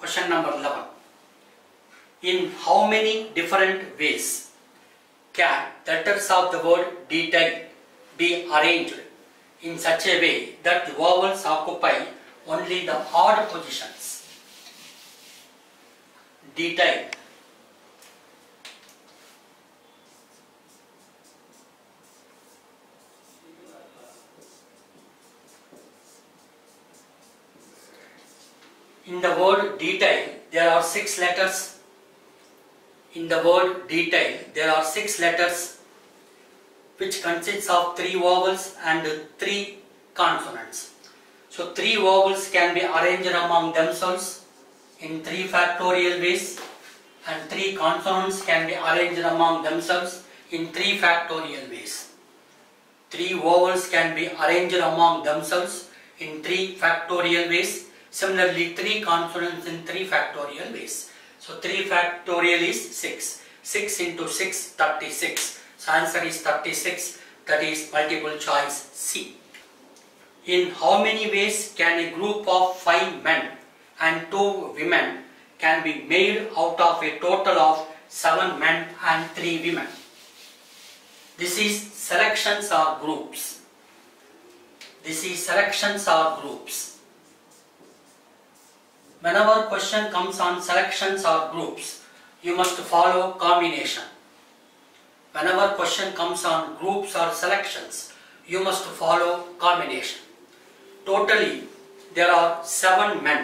Question number 11. In how many different ways can letters of the word detail be arranged in such a way that the vowels occupy only the odd positions? Detail. In the word detail, there are 6 letters. In the word detail, there are 6 letters which consists of 3 vowels and 3 consonants. So 3 vowels can be arranged among themselves in 3 factorial ways, and 3 consonants can be arranged among themselves in 3 factorial ways. 3 vowels can be arranged among themselves in 3 factorial ways. Similarly, 3 consonants in 3 factorial ways. So 3 factorial is 6. 6 into 6, 36. So answer is 36. That is multiple choice C. In how many ways can a group of 5 men and 2 women can be made out of a total of 7 men and 3 women? This is selections or groups. This is selections or groups. Whenever question comes on selections or groups, you must follow combination. Whenever question comes on groups or selections, you must follow combination. Totally, there are 7 men.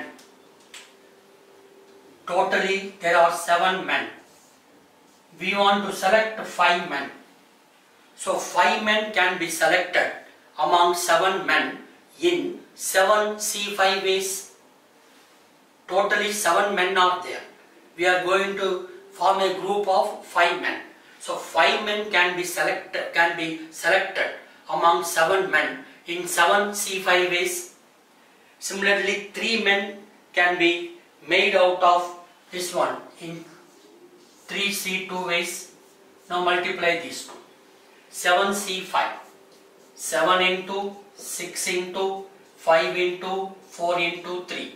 Totally, there are 7 men. We want to select 5 men. So 5 men can be selected among 7 men in 7 C5 ways. Totally 7 men are there. We are going to form a group of 5 men. So 5 men can be selected among 7 men in 7 C5 ways. Similarly, 3 men can be made out of this one in 3 C2 ways. Now multiply these two. 7 C5. 7 into 6 into 5 into 4 into 3.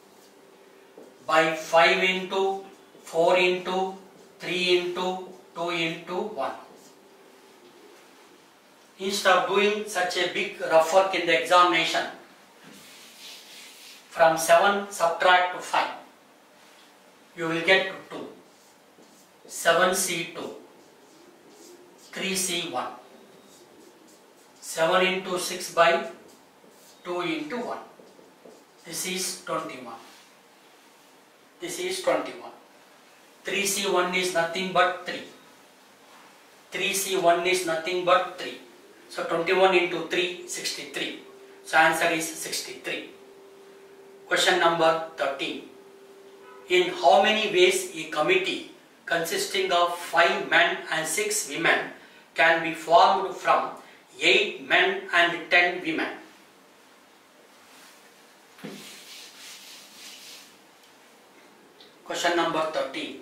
By 5 into 4 into 3 into 2 into 1. Instead of doing such a big rough work in the examination, from 7 subtract 5, you will get 2. 7C2, 3C1. 7 into 6 by 2 into 1. This is 21. This is 21. 3C1 is nothing but 3. 3C1 is nothing but 3. So 21 into 3, 63. So answer is 63. Question number 13. In how many ways a committee consisting of 5 men and 6 women can be formed from 8 men and 10 women? Question number 13.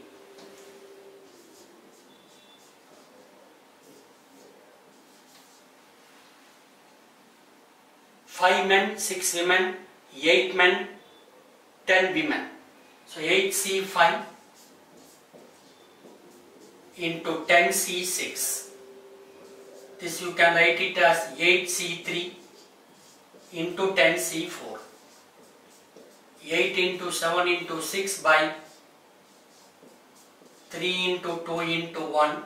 Five men, 6 women, 8 men, 10 women. So 8C5 into 10C6. This you can write it as 8C3 into 10C4. 8 into 7 into 6 by 3 into 2 into 1.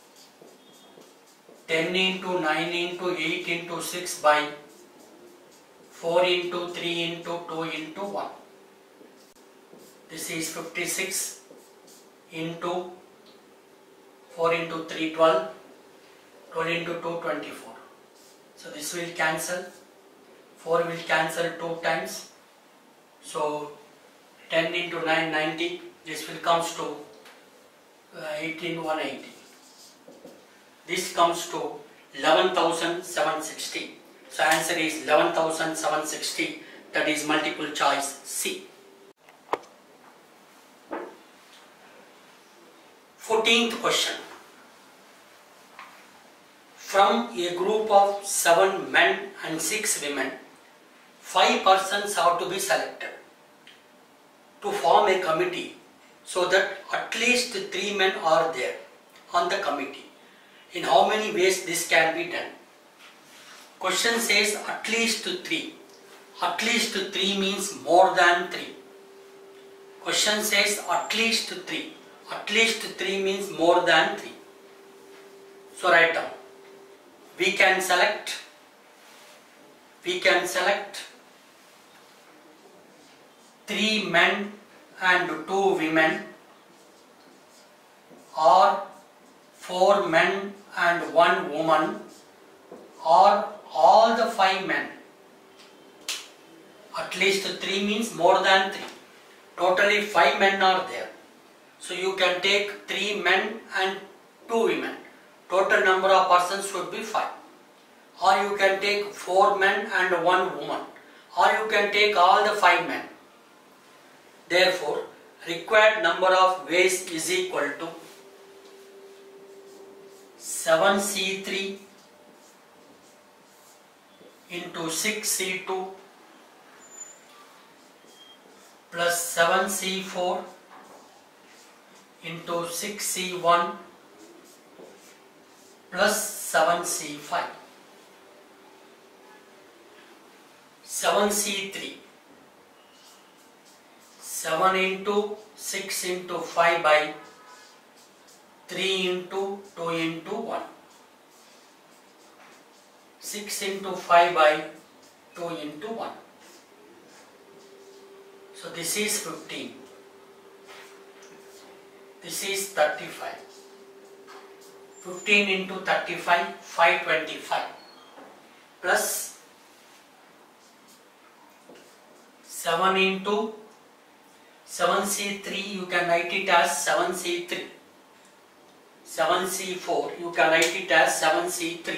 10 into 9 into 8 into 6 by 4 into 3 into 2 into 1. This is 56 into 4 into 3, 12. 12 into 2, 24. So this will cancel. 4 will cancel 2 times. So 10 into 9, 90. This will comes to 18, 180. This comes to 11,760. So answer is 11,760. That is multiple choice C. 14th question. From a group of 7 men and 6 women, 5 persons have to be selected to form form a committee so that at least 3 men are there on the committee. In how many ways this can be done? Question says at least 3. At least 3 means more than 3. Question says at least 3. At least 3 means more than 3. So write down. We can select 3 men and 2 women, or 4 men and 1 woman, or all the 5 men. At least 3 means more than 3. Totally 5 men are there. So you can take 3 men and 2 women. Total number of persons should be 5. Or you can take 4 men and 1 woman. Or you can take all the 5 men. Therefore, required number of ways is equal to 7C3 into 6C2 plus 7C4 into 6C1 plus 7C5. 7C3, 7 into 6 into 5 by 3 into 2 into 1. 6 into 5 by 2 into 1. So this is 15. This is 35. 15 into 35, 525 plus 7 into 7C3, you can write it as 7C3. 7C4, you can write it as 7C3.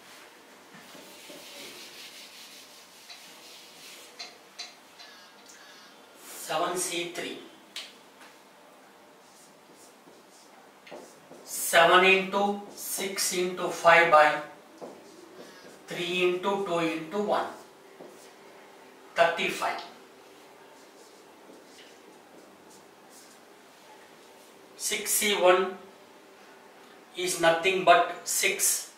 C3. 7 into 6 into 5 by 3 into 2 into 1. 35. 6C1 is nothing but 6.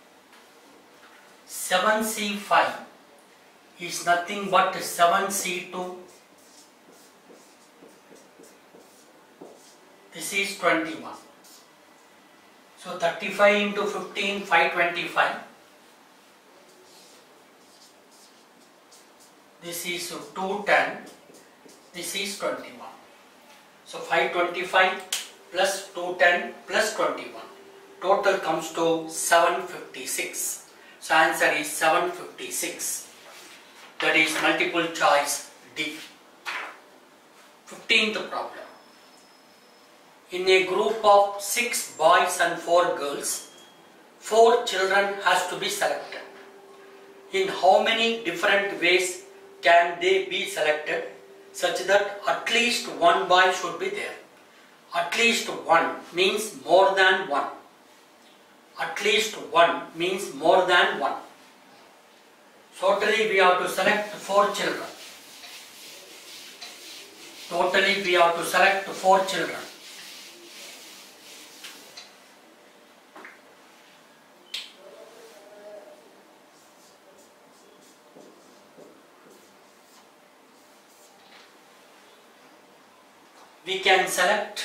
7C5 is nothing but 7C2. This is 21. So 35 into 15, 525. This is 210. This is 21. So 525 plus 210 plus 21. Total comes to 756. So answer is 756. That is multiple choice D. 15th problem. In a group of 6 boys and 4 girls, 4 children has to be selected. In how many different ways can they be selected such that at least one boy should be there? At least one means more than one. At least one means more than one. Totally we have to select 4 children. Totally we have to select 4 children. We can select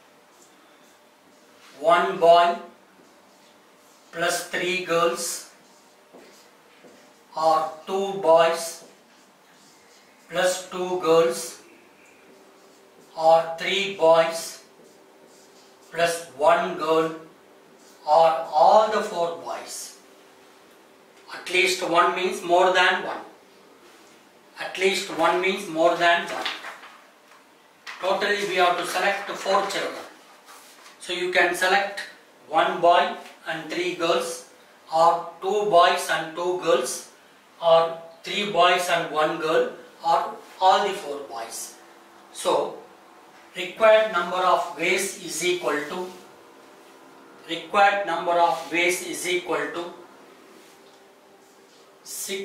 1 boy plus 3 girls, or 2 boys plus 2 girls, or 3 boys plus 1 girl, or all the 4 boys. At least one means more than one. At least one means more than one. Totally we have to select 4 children. So you can select 1 boy and 3 girls, or 2 boys and 2 girls, or 3 boys and 1 girl, or all the 4 boys. So required number of ways is equal to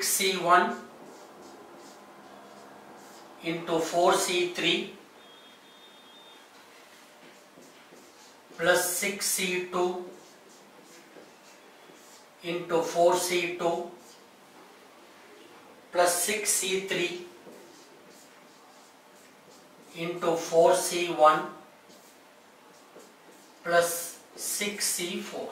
6C1 into 4C3 plus 6c2 into 4c2 plus 6c3 into 4c1 plus 6c4.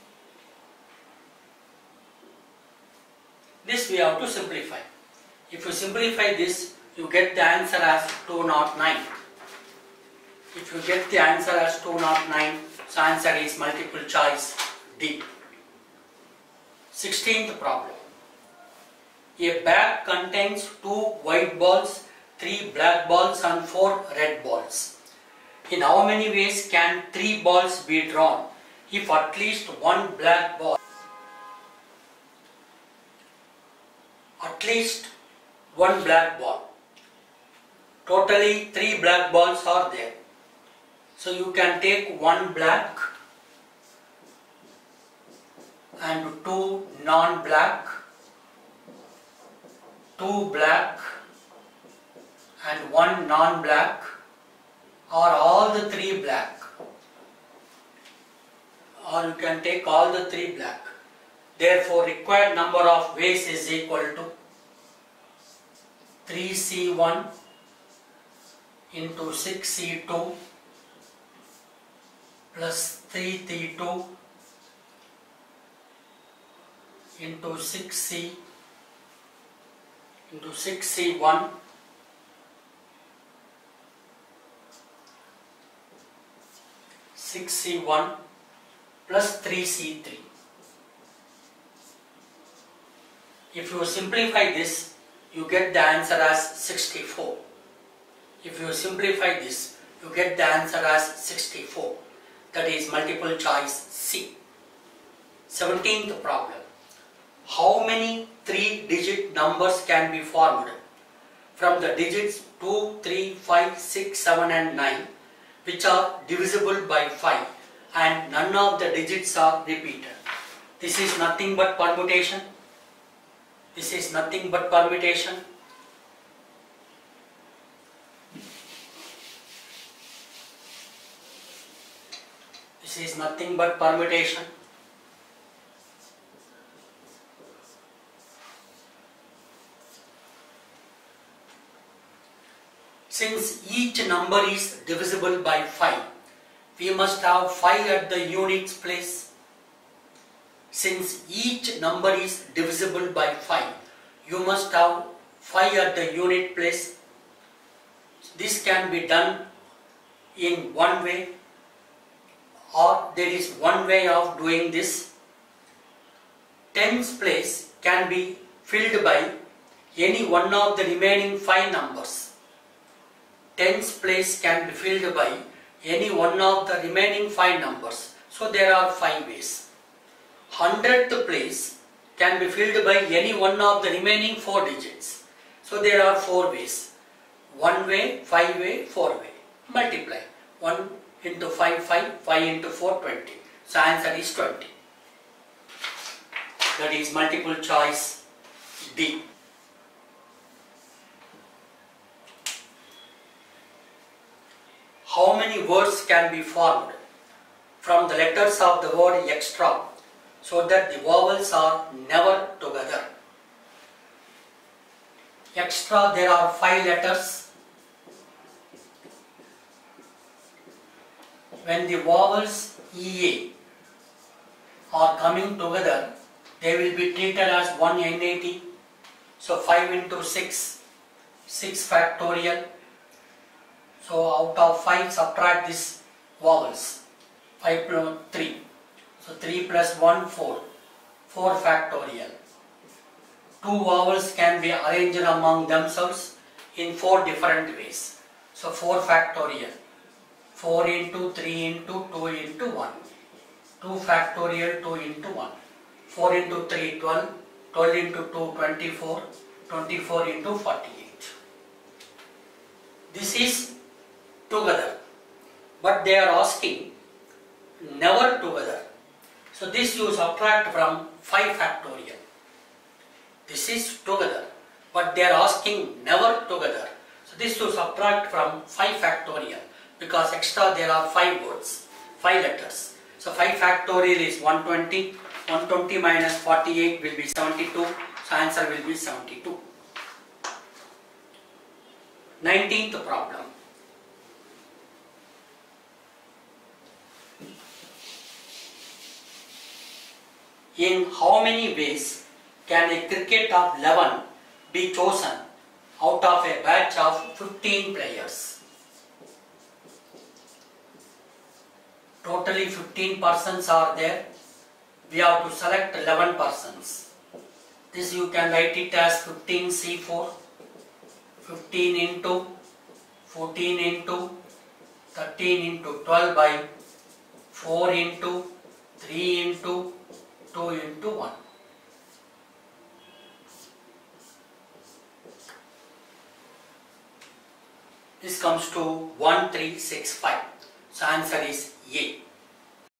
This we have to simplify. If you simplify this, you get the answer as 209. If you get the answer as 209, so answer is multiple choice D. 16th problem. A bag contains 2 white balls, 3 black balls and 4 red balls. In how many ways can 3 balls be drawn if at least one black ball, totally 3 black balls are there. So you can take 1 black and 2 non-black, 2 black and 1 non-black, or all the 3 black, or you can take all the 3 black. Therefore required number of ways is equal to 3c1 into 6c2 plus 3c2 into 6c into 6c1 6c1 plus 3c3. If you simplify this, you get the answer as 64. If you simplify this, you get the answer as 64. That is multiple choice C. 17th problem. How many 3-digit numbers can be formed from the digits 2, 3, 5, 6, 7 and 9, which are divisible by 5 and none of the digits are repeated? This is nothing but permutation. This is nothing but permutation. This is nothing but permutation. Since each number is divisible by 5, we must have 5 at the units place. Since each number is divisible by 5, you must have 5 at the unit place. This can be done in one way, or there is one way of doing this. Tens place can be filled by any one of the remaining 5 numbers. Tens place can be filled by any one of the remaining 5 numbers. So there are 5 ways. 100th place can be filled by any one of the remaining 4 digits. So there are 4 ways. 1 way, 5 way, 4 way. Multiply. 1 into 5, 5. 5 into 4, 20. So answer is 20. That is multiple choice D. How many words can be formed from the letters of the word extra so that the vowels are never together? Extra, there are 5 letters. When the vowels EA are coming together, they will be treated as one NAT. So 5 into 6, 6 factorial. So out of 5 subtract this vowels. 5 plus 3. So 3 plus 1, 4. 4 factorial. 2 vowels can be arranged among themselves in 4 different ways. So 4 factorial. 4 into 3 into 2 into 1. 2 factorial, 2 into 1. 4 into 3, 12. 12 into 2, 24. 24 into 48. This is together, but they are asking never together. So this you subtract from 5 factorial. This is together, but they are asking never together. So this you subtract from 5 factorial, because extra there are 5 words. 5 letters. So 5 factorial is 120. 120 minus 48 will be 72. So answer will be 72. 19th problem. In how many ways can a cricket of 11 be chosen out of a batch of 15 players? Totally 15 persons are there. We have to select 11 persons. This you can write it as 15C4, 15 into 14 into 13 into 12 by 4 into 3 into 2 into 1. This comes to 1365. So answer is A.